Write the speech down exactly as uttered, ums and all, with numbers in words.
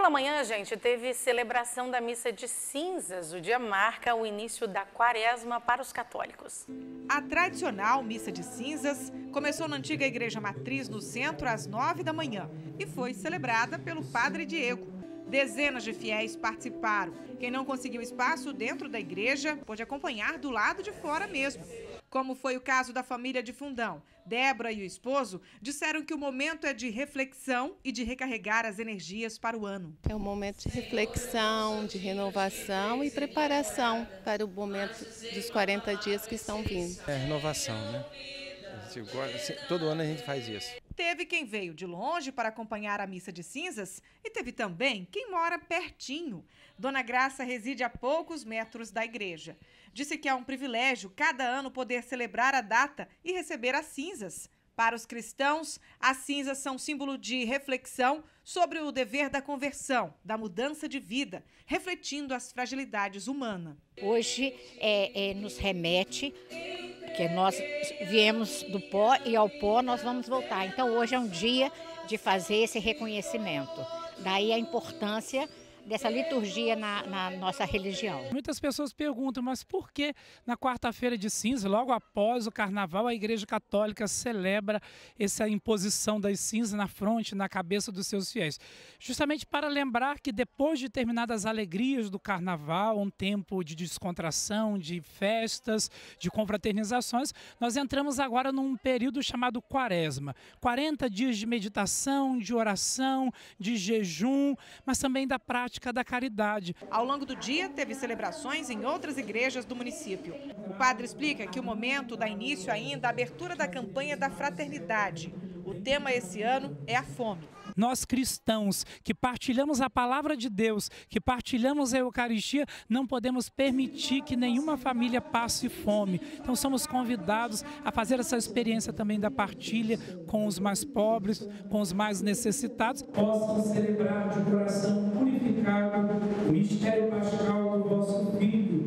Pela manhã, gente, teve celebração da missa de cinzas. O dia marca o início da quaresma para os católicos. A tradicional missa de cinzas começou na antiga igreja matriz no centro às nove da manhã e foi celebrada pelo padre Diego. Dezenas de fiéis participaram. Quem não conseguiu espaço dentro da igreja pôde acompanhar do lado de fora mesmo. Como foi o caso da família de Fundão. Débora e o esposo disseram que o momento é de reflexão e de recarregar as energias para o ano. É um momento de reflexão, de renovação e preparação para o momento dos quarenta dias que estão vindo. É renovação, né? Todo ano a gente faz isso. Teve quem veio de longe para acompanhar a missa de cinzas e teve também quem mora pertinho. Dona Graça reside a poucos metros da igreja. Disse que é um privilégio cada ano poder celebrar a data e receber as cinzas. Para os cristãos, as cinzas são símbolo de reflexão sobre o dever da conversão, da mudança de vida, refletindo as fragilidades humanas. Hoje é, é, nos remete que nós viemos do pó e ao pó nós vamos voltar. Então hoje é um dia de fazer esse reconhecimento. Daí a importância dessa liturgia na, na nossa religião. Muitas pessoas perguntam, mas por que na quarta-feira de cinza, logo após o carnaval, a Igreja Católica celebra essa imposição das cinzas na fronte, na cabeça dos seus fiéis? Justamente para lembrar que depois de terminadas as alegrias do carnaval, um tempo de descontração, de festas, de confraternizações, nós entramos agora num período chamado quaresma. quarenta dias de meditação, de oração, de jejum, mas também da prática da caridade. Ao longo do dia, teve celebrações em outras igrejas do município. O padre explica que o momento dá início ainda à abertura da campanha da fraternidade. O tema esse ano é a fome. Nós cristãos que partilhamos a palavra de Deus, que partilhamos a Eucaristia, não podemos permitir que nenhuma família passe fome. Então somos convidados a fazer essa experiência também da partilha com os mais pobres, com os mais necessitados. Possam celebrar de coração purificado o mistério pascal do vosso Filho,